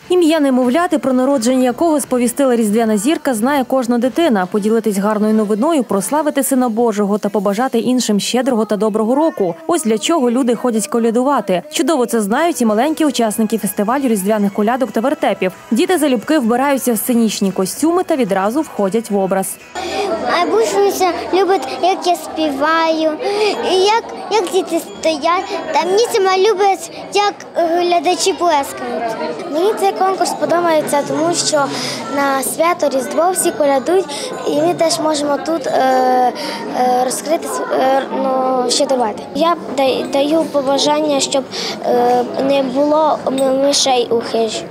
Ім'я немовляти, про народження якого сповістила різдвяна зірка, знає кожна дитина. Поділитись гарною новиною, прославити Сина Божого та побажати іншим щедрого та доброго року. Ось для чого люди ходять колядувати. Чудово це знають і маленькі учасники фестивалю різдвяних колядок та вертепів. Діти залюбки вбираються в сценічні костюми та відразу входять в образ. Бабуся любить, як я співаю, як діти стоять. Та мені сама любить, як глядачі плескають. Мені цей конкурс подобається, тому що на свято Різдво всі колядують, і ми теж можемо тут розкрити, щедрувати. Я даю побажання, щоб не було мишей у хижі.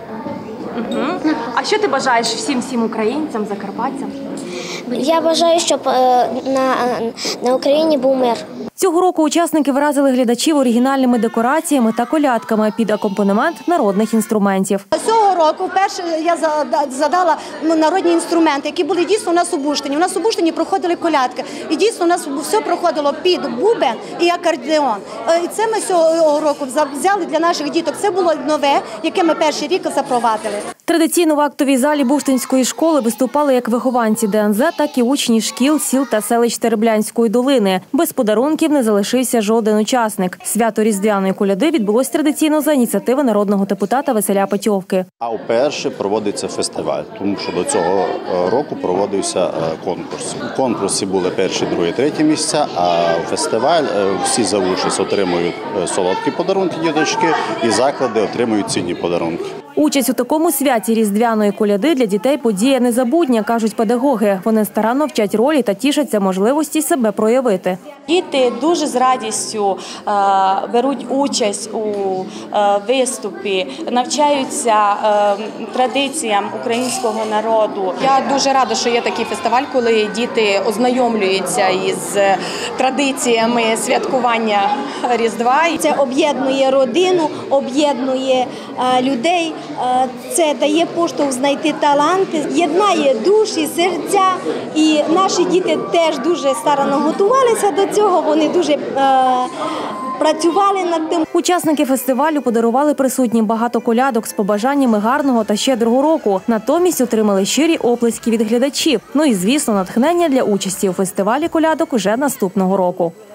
А що ти бажаєш всім українцям, закарпатцям? Я бажаю, щоб на Україні був мир. Цього року учасники вразили глядачів оригінальними декораціями та колядками під акомпанемент народних інструментів. Цього року вперше я задала народні інструменти, які були дійсно у нас у Буштині. У нас у Буштині проходили колядки. І дійсно у нас все проходило під бубен і акордеон. І це ми цього року взяли для наших діток. Це було нове, яке ми перший рік запровадили. Традиційно в актовій залі Буштинської школи виступали як вихованці ДНЗ, так і учні шкіл, сіл та селищ Тереблянської долини. Без подарунків не залишився жоден учасник. Свято Різдвяної коляди відбулось традиційно за ініціативи народного депутата Василя Петьовки. А вперше проводиться фестиваль, тому що до цього року проводився конкурс. У конкурсі були перші, другі, треті місця, а фестиваль всі за участь отримують солодкі подарунки діточки і заклади отримують цінні подарунки. Участь у такому святі Різдвяної коляди для дітей подія незабутня, кажуть педагоги. Вони старанно вчать ролі та тішаться можливості себе проявити. Діти дуже з радістю беруть участь у виступі, навчаються традиціям українського народу. Я дуже рада, що є такий фестиваль, коли діти ознайомлюються із традиціями святкування Різдва. Це об'єднує родину, об'єднує людей, це дає поштовх знайти таланти, єднає душі, серця. І наші діти теж дуже старанно готувалися до цього, вони дуже працювали над тим. Учасники фестивалю подарували присутнім багато колядок з побажаннями гарного та щедрого року. Натомість отримали щирі оплески від глядачів. Ну і, звісно, натхнення для участі у фестивалі колядок уже наступного року.